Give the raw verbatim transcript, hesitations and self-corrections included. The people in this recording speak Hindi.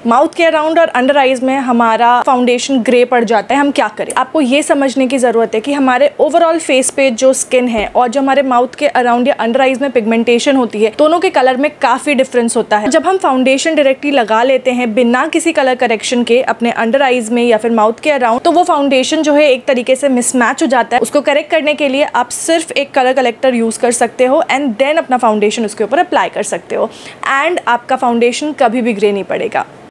माउथ के अराउंड और अंडर आइज में हमारा फाउंडेशन ग्रे पड़ जाता है, हम क्या करें? आपको ये समझने की ज़रूरत है कि हमारे ओवरऑल फेस पे जो स्किन है और जो हमारे माउथ के अराउंड या अंडर आइज में पिगमेंटेशन होती है, दोनों के कलर में काफ़ी डिफरेंस होता है। जब हम फाउंडेशन डायरेक्टली लगा लेते हैं बिना किसी कलर करेक्शन के अपने अंडर आइज में या फिर माउथ के अराउंड, तो वो फाउंडेशन जो है एक तरीके से मिसमैच हो जाता है। उसको करेक्ट करने के लिए आप सिर्फ एक कलर कलेक्टर यूज़ कर सकते हो एंड देन अपना फाउंडेशन उसके ऊपर अप्लाई कर सकते हो, एंड आपका फाउंडेशन कभी भी ग्रे नहीं पड़ेगा।